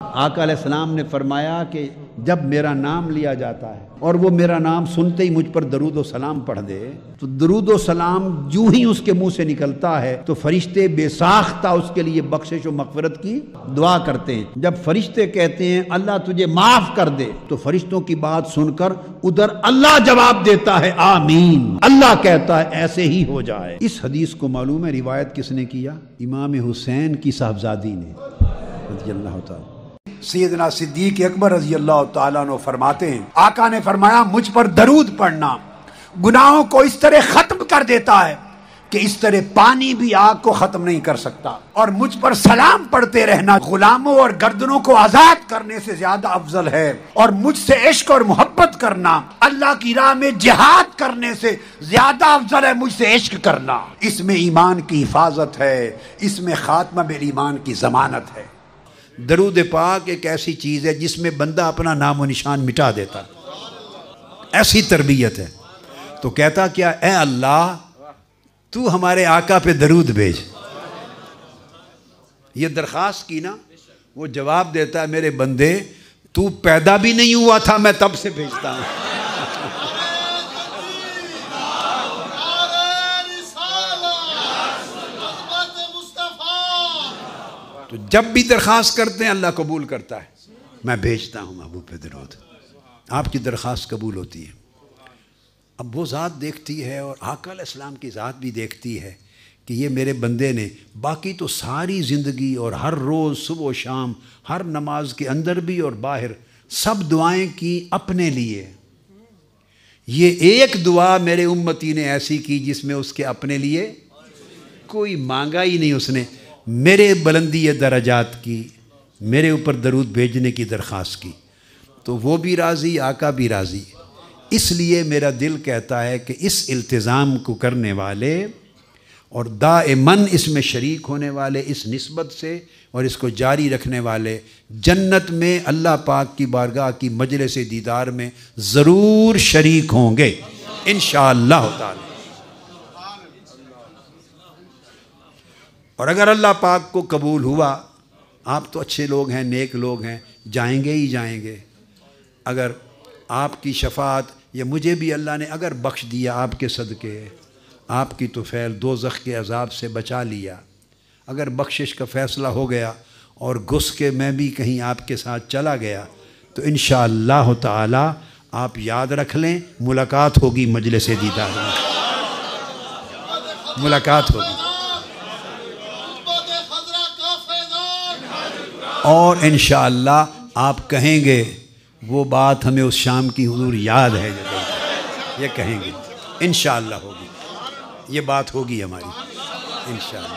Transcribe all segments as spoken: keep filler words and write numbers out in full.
آقا علیہ السلام نے فرمایا کہ جب میرا نام لیا جاتا ہے اور وہ میرا نام سنتے ہی مجھ پر درود و سلام پڑھ دے تو درود و سلام جو ہی اس کے منہ سے نکلتا ہے تو فرشتے بے ساختہ اس کے لیے بخشش و مغفرت کی دعا کرتے ہیں۔ جب فرشتے کہتے ہیں اللہ تجھے معاف کر دے تو فرشتوں کی بات سن کر ادھر اللہ جواب دیتا ہے آمین، اللہ کہتا ہے ایسے ہی ہو جائے۔ اس حدیث کو معلوم ہے روایت کس نے کیا؟ امام حسین کی صاحبزادی نے رضی اللہ تعالی۔ سیدنا صدیق اکبر رضی اللہ تعالیٰ عنہ فرماتے ہیں آقا نے فرمایا مجھ پر درود پڑھنا گناہوں کو اس طرح ختم کر دیتا ہے کہ اس طرح پانی بھی آگ کو ختم نہیں کر سکتا، اور مجھ پر سلام پڑھتے رہنا غلاموں اور گردنوں کو آزاد کرنے سے زیادہ افضل ہے، اور مجھ سے عشق اور محبت کرنا اللہ کی راہ میں جہاد کرنے سے زیادہ افضل ہے مجھ سے عشق کرنا۔ اس میں ایمان کی حفاظت ہے، اس میں خاتمہ بالایمان کی ضمانت ہے۔ درود پاک ایک ایسی چیز ہے جس میں بندہ اپنا نام و نشان مٹا دیتا، ایسی تربیت ہے۔ تو کہتا کیا اے اللہ تو ہمارے آقا پہ درود بھیج، یہ درخواست کی نا، وہ جواب دیتا ہے میرے بندے تو پیدا بھی نہیں ہوا تھا میں تب سے بھیجتا ہوں۔ تو جب بھی درخواست کرتے ہیں اللہ قبول کرتا ہے، میں بھیجتا ہوں محبوب پہ درود، آپ کی درخواست قبول ہوتی ہے۔ اب وہ ذات دیکھتی ہے اور آقا علیہ السلام کی ذات بھی دیکھتی ہے کہ یہ میرے بندے نے باقی تو ساری زندگی اور ہر روز صبح و شام ہر نماز کے اندر بھی اور باہر سب دعائیں کی اپنے لیے، یہ ایک دعا میرے امتی نے ایسی کی جس میں اس کے اپنے لیے کوئی مانگا ہی نہیں، اس نے میرے بلندی درجات کی، میرے اوپر درود بھیجنے کی درخواست کی، تو وہ بھی راضی آقا بھی راضی۔ اس لیے میرا دل کہتا ہے کہ اس التزام کو کرنے والے اور دائماً اس میں شریک ہونے والے، اس نسبت سے اور اس کو جاری رکھنے والے جنت میں اللہ پاک کی بارگاہ کی مجلس دیدار میں ضرور شریک ہوں گے انشاءاللہ تعالی۔ اور اگر اللہ پاک کو قبول ہوا، آپ تو اچھے لوگ ہیں، نیک لوگ ہیں، جائیں گے ہی جائیں گے۔ اگر آپ کی شفاعت یا مجھے بھی اللہ نے اگر بخش دیا آپ کے صدقے، آپ کی طفیل دوزخ کے عذاب سے بچا لیا، اگر بخشش کا فیصلہ ہو گیا اور گھس کے میں بھی کہیں آپ کے ساتھ چلا گیا تو انشاءاللہ تعالی آپ یاد رکھ لیں ملاقات ہوگی مجلس دیدار میں، ملاقات ہوگی، اور انشاءاللہ آپ کہیں گے وہ بات ہمیں اس شام کی حضور یاد ہے، یہ کہیں گے انشاءاللہ ہوگی، یہ بات ہوگی ہماری انشاءاللہ،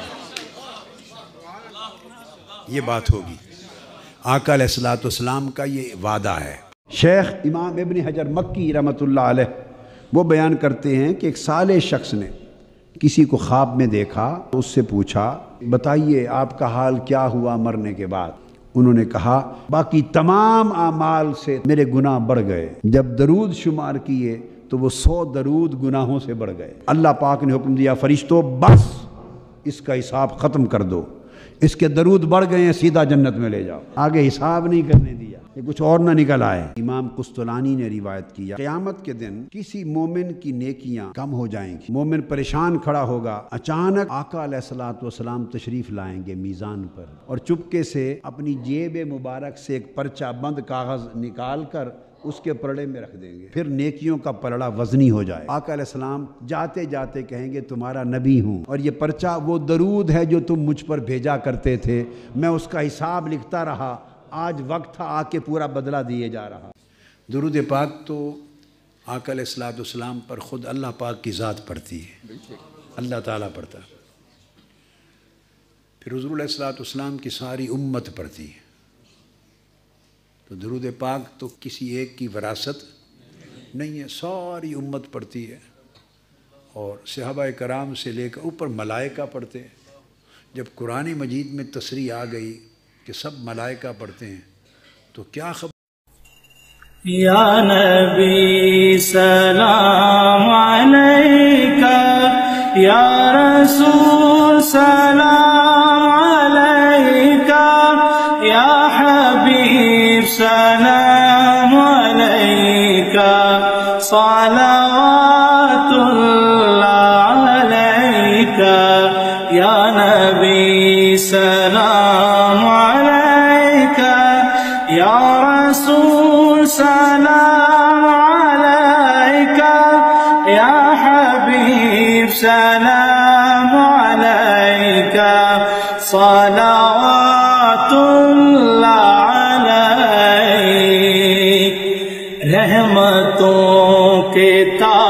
یہ بات ہوگی۔ آقا علیہ الصلوۃ والسلام کا یہ وعدہ ہے۔ شیخ امام ابن حجر مکی رحمۃ اللہ علیہ وہ بیان کرتے ہیں کہ ایک صالح شخص نے کسی کو خواب میں دیکھا، اس سے پوچھا بتائیے آپ کا حال کیا ہوا مرنے کے بعد؟ انہوں نے کہا باقی تمام اعمال سے میرے گناہ بڑھ گئے، جب درود شمار کیے تو وہ سو درود گناہوں سے بڑھ گئے۔ اللہ پاک نے حکم دیا فرشتوں بس اس کا حساب ختم کر دو، اس کے درود بڑھ گئے ہیں سیدھا جنت میں لے جاؤ، آگے حساب نہیں کرنے دیا کہ کچھ اور نہ نکل آئے۔ امام قسطلانی نے روایت کیا قیامت کے دن کسی مومن کی نیکیاں کم ہو جائیں گی، مومن پریشان کھڑا ہوگا، اچانک آقا علیہ الصلوۃ والسلام تشریف لائیں گے میزان پر اور چپکے سے اپنی جیب مبارک سے ایک پرچہ بند کاغذ نکال کر اس کے پلڑے میں رکھ دیں گے، پھر نیکیوں کا پلڑا وزنی ہو جائے۔ آقا علیہ السلام جاتے جاتے کہیں گے تمہارا نبی ہوں اور یہ پرچہ وہ درود ہے جو تم مجھ پر بھیجا کرتے تھے، میں اس کا حساب لکھتا رہا، آج وقت تھا آ کے پورا بدلہ دیے جا رہا۔ درود پاک تو آقا علیہ الصلوۃ والسلام پر خود اللہ پاک کی ذات پڑھتی ہے، اللہ تعالیٰ پڑھتا، پھر حضور علیہ الصلوۃ والسلام کی ساری امت پڑھتی ہے۔ تو درود پاک تو کسی ایک کی وراثت نہیں ہے، ساری امت پڑھتی ہے، اور صحابہ کرام سے لے کر اوپر ملائکہ پڑھتے ہیں۔ جب قرآن مجید میں تصریح آ گئی کہ سب ملائکہ پڑھتے ہیں تو کیا خبر؟ یا نبی سلام علیکہ، یا رسول سلام علیکہ، یا حبیب یا نبی سلام علیکہ یا رسول سلام علیکہ یا حبیب سلام علیکہ صلوات اللہ علیک رحمتوں کے تاج